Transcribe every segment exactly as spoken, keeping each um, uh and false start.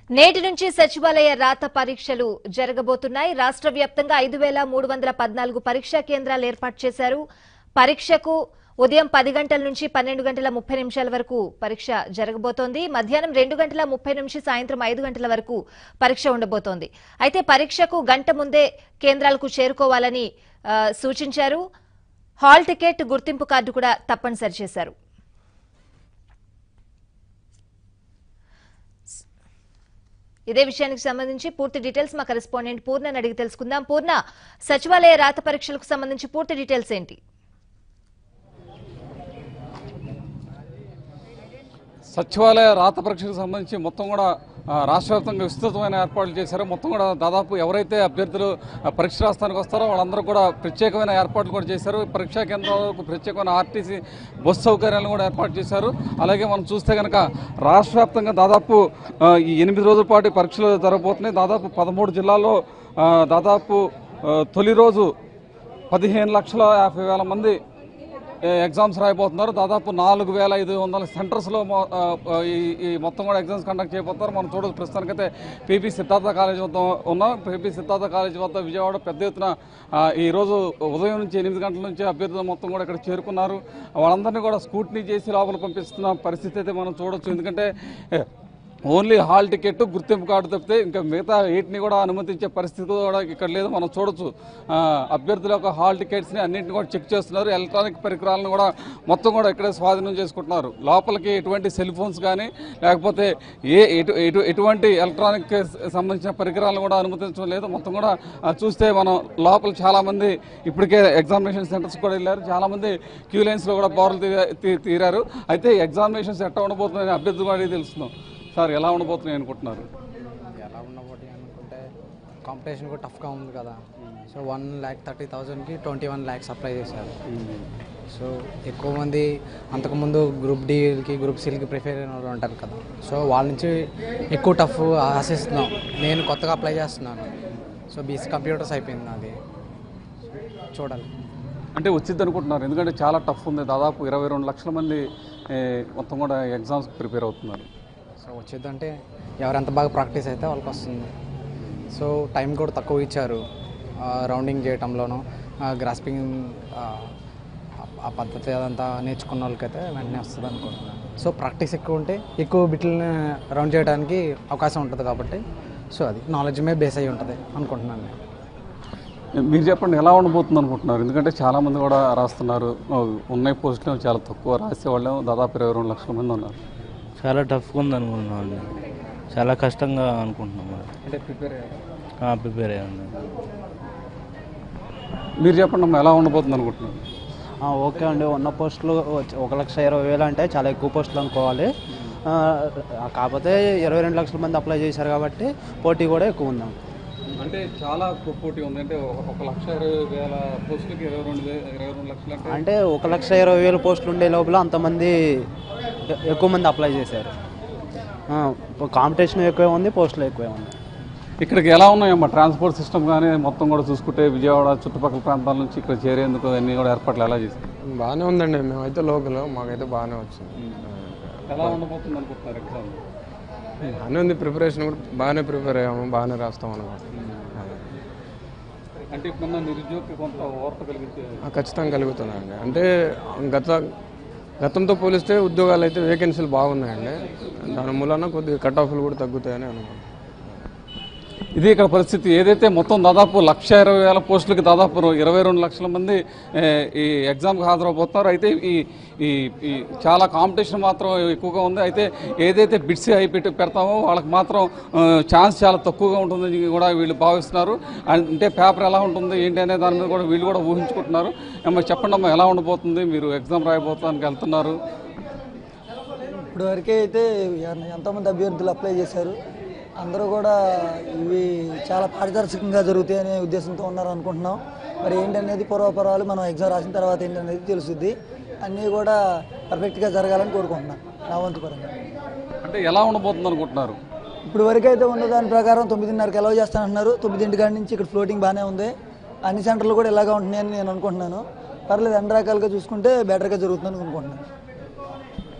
నేటి నుంచి సచివాలయ రాత పరీక్షలు జరగబోతున్నాయి. రాష్ట్ర వ్యాప్తంగా ఐదు వేల మూడు వందల పద్నాలుగు పరీక్షా కేంద్రాలు ఏర్పాటు చేశారు. పరీక్షకు ఉదయం పది గంటల నుంచి పన్నెండు గంటల ముప్పై నిమిషాల వరకు పరీక్ష జరగబోతోంది. మధ్యాహ్నం రెండు గంటల ముప్పై నుంచి సాయంత్రం ఐదు గంటల వరకు పరీక్ష ఉండబోతోంది. అయితే పరీక్షకు గంట ముందే కేంద్రాలకు చేరుకోవాలని సూచించారు. హాల్ టికెట్, గుర్తింపు కార్డు కూడా తప్పనిసరి చేశారు. ఇదే విషయానికి సంబంధించి పూర్తి డీటెయిల్స్ మా కరెస్పాండెంట్ పూర్ణని అడిగి తెలుసుకుందాం. పూర్ణ, సచివాలయ రాత పరీక్షలకు సంబంధించి పూర్తి డీటెయిల్స్ ఏంటి? సచివాలయ రాత పరీక్షలకు సంబంధించి మొత్తం కూడా రాష్ట్ర వ్యాప్తంగా విస్తృతమైన ఏర్పాట్లు చేశారు. మొత్తం కూడా దాదాపు ఎవరైతే అభ్యర్థులు పరీక్ష రాస్తానికి వస్తారో వాళ్ళందరూ కూడా ప్రత్యేకమైన ఏర్పాట్లు కూడా చేశారు. పరీక్షా కేంద్రాలకు ప్రత్యేకమైన ఆర్టీసీ బస్సు సౌకర్యాలను కూడా ఏర్పాటు చేశారు. అలాగే మనం చూస్తే కనుక రాష్ట్ర వ్యాప్తంగా దాదాపు ఈ ఎనిమిది రోజుల పాటు పరీక్షలు జరగబోతున్నాయి. దాదాపు పదమూడు జిల్లాల్లో దాదాపు తొలి రోజు పదిహేను లక్షల యాభై వేల మంది ఎగ్జామ్స్ రాయబోతున్నారు. దాదాపు నాలుగు వేల ఐదు వందల సెంటర్స్లో ఈ మొత్తం కూడా ఎగ్జామ్స్ కండక్ట్ చేయబోతున్నారు. మనం చూడవచ్చు, ప్రస్తుతానికైతే పీపీ సిద్ధార్థ కాలేజ్ వద్ద ఉన్నాం. పీపీ సిద్ధార్థ కాలేజ్ వద్ద విజయవాడ పెద్ద ఎత్తున ఈరోజు ఉదయం నుంచి ఎనిమిది గంటల నుంచి అభ్యర్థులు మొత్తం కూడా ఇక్కడ చేరుకున్నారు. వాళ్ళందరినీ కూడా స్కూట్నీ చేసి లోపల పంపిస్తున్న పరిస్థితి అయితే మనం చూడవచ్చు. ఎందుకంటే ఓన్లీ హాల్ టికెట్, గుర్తింపు కార్డు తప్పితే ఇంకా మిగతా వీటిని కూడా అనుమతించే పరిస్థితి కూడా ఇక్కడ లేదు. మనం చూడొచ్చు, అభ్యర్థుల యొక్క హాల్ టికెట్స్ని అన్నింటిని కూడా చెక్ చేస్తున్నారు. ఎలక్ట్రానిక్ పరికరాలను కూడా మొత్తం కూడా ఇక్కడే స్వాధీనం చేసుకుంటున్నారు. లోపలికి ఎటువంటి సెల్ ఫోన్స్ కానీ లేకపోతే ఏ ఎటు ఎటువంటి ఎలక్ట్రానిక్ సంబంధించిన పరికరాలను కూడా అనుమతించడం లేదు. మొత్తం కూడా చూస్తే మనం లోపల చాలామంది ఇప్పటికే ఎగ్జామినేషన్ సెంటర్స్ కూడా వెళ్ళారు. చాలామంది క్యూ లైన్స్లో కూడా పౌరులు తీరారు. అయితే ఎగ్జామినేషన్స్ ఎట్లా ఉండబోతుందని అభ్యర్థులు కూడా తెలుస్తున్నాం. సార్, ఎలా ఉండబోతున్నాయి అనుకుంటున్నారు? ఎలా ఉండబోతున్నాయి అనుకుంటే కాంపిటీషన్ కూడా టఫ్గా ఉంది కదా. సో వన్ ల్యాక్ థర్టీ థౌజండ్కి ట్వంటీ వన్ ల్యాక్స్ అప్లై చేశారు. సో ఎక్కువ మంది అంతకుముందు గ్రూప్ డీకి, గ్రూప్ సీలకి ప్రిఫేర్ అయిన వాళ్ళు ఉంటారు కదా. సో వాళ్ళ నుంచి ఎక్కువ టఫ్ ఆశిస్తున్నాం. నేను కొత్తగా అప్లై చేస్తున్నాను. సో బీసీ కంప్యూటర్స్ అయిపోయింది నాది. చూడాలి అంటే వచ్చింది అనుకుంటున్నారు, ఎందుకంటే చాలా టఫ్ ఉంది. దాదాపు ఇరవై రెండు లక్షల మంది మొత్తం కూడా ఎగ్జామ్స్ ప్రిపేర్ అవుతున్నారు. సో వచ్చేద్దంటే ఎవరెంత బాగా ప్రాక్టీస్ అయితే వాళ్ళకి వస్తుంది. సో టైం కూడా తక్కువ ఇచ్చారు రౌండింగ్ చేయటంలోనూ, గ్రాస్పింగ్ ఆ పద్ధతి అదంతా నేర్చుకున్న వాళ్ళకైతే వెంటనే వస్తుంది అనుకుంటున్నాను. సో ప్రాక్టీస్ ఎక్కువ ఉంటే ఎక్కువ బిట్లని రౌండ్ చేయడానికి అవకాశం ఉంటుంది కాబట్టి సో అది నాలెడ్జ్ మీద బేస్ అయ్యి ఉంటుంది అనుకుంటున్నాను నేను. మీరు చెప్పండి, ఎలా ఉండబోతుంది అనుకుంటున్నారు? ఎందుకంటే చాలామంది కూడా రాస్తున్నారు. ఉన్న పోస్టులు చాలా తక్కువ, రాసేవాళ్ళు దాదాపు ఇరవై రెండు లక్షల మంది ఉన్నారు. చాలా టఫ్గా ఉంది అనుకుంటున్నాను. చాలా కష్టంగా అనుకుంటున్నాం. అంటే ప్రిపేర్ ప్రిపేర్ అయ్యాను. మీరు చెప్పండి అమ్మా, ఎలా ఉండబోతుంది అనుకుంటున్నారు? ఓకే అండి, ఉన్న పోస్టులు ఒక లక్ష ఇరవై వేలు అంటే చాలా ఎక్కువ పోస్టులు అనుకోవాలి. కాకపోతే ఇరవై రెండు లక్షల మంది అప్లై చేశారు కాబట్టి పోటీ కూడా ఎక్కువ ఉందాం. అంటే చాలా పోటీ ఉంది. అంటే ఒక లక్ష ఇరవై వేల పోస్టులకి ఇరవై రెండు ఇరవై రెండు లక్షలు అంటే ఒక లక్ష ఇరవై వేల పోస్టులు ఉండే లోపల అంతమంది ఎక్కువ మంది అప్లై చేశారు. కాంపిటీషన్ ఎక్కువే ఉంది, పోస్టులు ఎక్కువే ఉంది. ఇక్కడికి ఎలా ఉన్నాయమ్మా ట్రాన్స్పోర్ట్ సిస్టమ్ కానీ మొత్తం కూడా చూసుకుంటే విజయవాడ చుట్టుపక్కల ప్రాంతాల నుంచి ఇక్కడ చేరేందుకు అన్నీ కూడా ఏర్పాట్లు ఎలా చేస్తారు? బాగానే ఉందండి. మేమైతే లోకల్, మాకైతే బాగానే వచ్చింది. ఎలా ఉండబోతుంది అనుకుంటున్నారు ఎగ్జామ్? బాగానే ఉంది, ప్రిపరేషన్ కూడా బాగానే ప్రిపేర్ అయ్యాము, బాగానే రాస్తాం అనుకుంటున్నాం. అంటే ఇప్పుడు నిరుద్యోగకి కొంత ఓర్త కలిగితే ఖచ్చితంగా కలుగుతుందండి. అంటే గత గతంతో పోలిస్తే ఉద్యోగాలు అయితే వేకెన్సీలు బాగున్నాయండి. దాని మూలన కొద్దిగా కట్ ఆఫ్లు కూడా తగ్గుతాయని అనుకుంటున్నాను. ఇది ఇక్కడ పరిస్థితి. ఏదైతే మొత్తం దాదాపు లక్ష ఇరవై వేల పోస్టులకి దాదాపు ఇరవై రెండు లక్షల మంది ఈ ఎగ్జామ్కి హాజరవబోతున్నారు. అయితే ఈ ఈ చాలా కాంపిటీషన్ మాత్రం ఎక్కువగా ఉంది. అయితే ఏదైతే బిట్స్ అయి పెట్టి పెడతామో వాళ్ళకి మాత్రం ఛాన్స్ చాలా తక్కువగా ఉంటుందని కూడా వీళ్ళు భావిస్తున్నారు. అంటే పేపర్ ఎలా ఉంటుంది ఏంటి అనే దాని మీద కూడా వీళ్ళు కూడా ఊహించుకుంటున్నారు. అమ్మ చెప్పండి అమ్మా, ఎలా ఉండబోతుంది? మీరు ఎగ్జామ్ రాయబోతానికి వెళ్తున్నారు. ఇప్పుడు వరకే అయితే ఎంతోమంది అభ్యర్థులు అప్లై చేశారు. అందరూ కూడా ఇవి చాలా పారదర్శకంగా జరుగుతాయనే ఉద్దేశంతో ఉన్నారు అనుకుంటున్నాం. మరి ఏంటనేది పూర్వపరాలు మనం ఎగ్జామ్ రాసిన తర్వాత ఏంటనేది తెలుస్తుంది. అన్నీ కూడా పర్ఫెక్ట్గా జరగాలని కోరుకుంటున్నాను నా వంతు పరంగా. అంటే ఎలా ఉండబోతుంది అనుకుంటున్నారు? ఇప్పుడు వరకు అయితే ఉన్న దాని ప్రకారం తొమ్మిదిన్నరకు ఎలవ్ చేస్తానంటున్నారు. తొమ్మిదింటి కాడి నుంచి ఇక్కడ ఫ్లోటింగ్ బాగానే ఉంది. అన్ని సెంటర్లు కూడా ఇలాగా ఉంటున్నాయని నేను అనుకుంటున్నాను. పర్లేదు, అన్ని రకాలుగా చూసుకుంటే బెటర్గా జరుగుతుందని అనుకుంటున్నాను.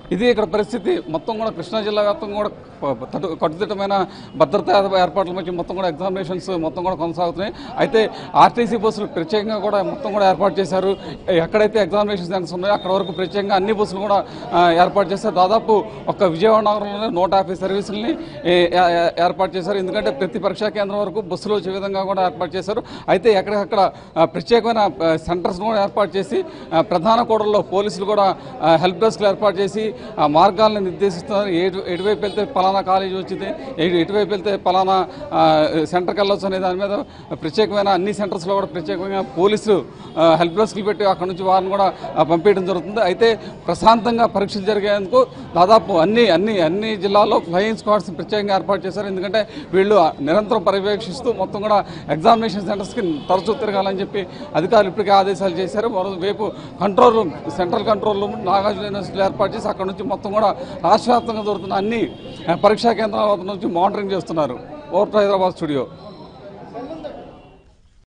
ఇది ఇక్కడ పరిస్థితి. మొత్తం కూడా కృష్ణా జిల్లా వ్యాప్తంగా కూడా తటు కట్టుదిట్టమైన భద్రతా ఏర్పాట్ల మధ్య మొత్తం కూడా ఎగ్జామినేషన్స్ మొత్తం కూడా కొనసాగుతున్నాయి. అయితే ఆర్టీసీ బస్సులు ప్రత్యేకంగా కూడా మొత్తం కూడా ఏర్పాటు చేశారు. ఎక్కడైతే ఎగ్జామినేషన్ సెంటర్స్ ఉన్నాయో అక్కడ వరకు ప్రత్యేకంగా అన్ని బస్సులు కూడా ఏర్పాటు చేశారు. దాదాపు ఒక విజయవాడ నగరంలోనే నూట యాభై సర్వీసుల్ని ఏర్పాటు చేశారు. ఎందుకంటే ప్రతి పరీక్షా కేంద్రం వరకు బస్సులు వచ్చే విధంగా కూడా ఏర్పాటు చేశారు. అయితే ఎక్కడికక్కడ ప్రత్యేకమైన సెంటర్స్ కూడా ఏర్పాటు చేసి ప్రధాన కూడల్లో పోలీసులు కూడా హెల్ప్ డెస్క్లు ఏర్పాటు చేసి మార్గాలను నిర్దేశిస్తున్నారు. ఎటు ఎటువైపు వెళ్తే పలానా కాలేజీ వచ్చింది, ఎటువైపు వెళ్తే పలానా సెంటర్కి వెళ్ళొచ్చు అనే దాని మీద ప్రత్యేకమైన అన్ని సెంటర్స్లో కూడా ప్రత్యేకంగా పోలీసులు హెల్ప్ డెస్క్లు పెట్టి అక్కడ నుంచి వారిని కూడా పంపించడం జరుగుతుంది. అయితే ప్రశాంతంగా పరీక్షలు జరిగేందుకు దాదాపు అన్ని అన్ని అన్ని జిల్లాల్లో ఫ్లయింగ్ స్క్వాడ్స్ ప్రత్యేకంగా ఏర్పాటు చేశారు. ఎందుకంటే వీళ్ళు నిరంతరం పర్యవేక్షిస్తూ మొత్తం కూడా ఎగ్జామినేషన్ సెంటర్స్కి తరచూ తిరగాలని చెప్పి అధికారులు ఇప్పటికే ఆదేశాలు చేశారు. మరోవైపు control room, central control room Nagarjuna యూనివర్సిటీలో ఏర్పాటు చేసి అక్కడ నుంచి మొత్తం కూడా రాష్ట్ర వ్యాప్తంగా జరుగుతున్న అన్ని పరీక్షా కేంద్రాల వద్ద నుంచి మానిటరింగ్ చేస్తున్నారు. Over to Hyderabad studio.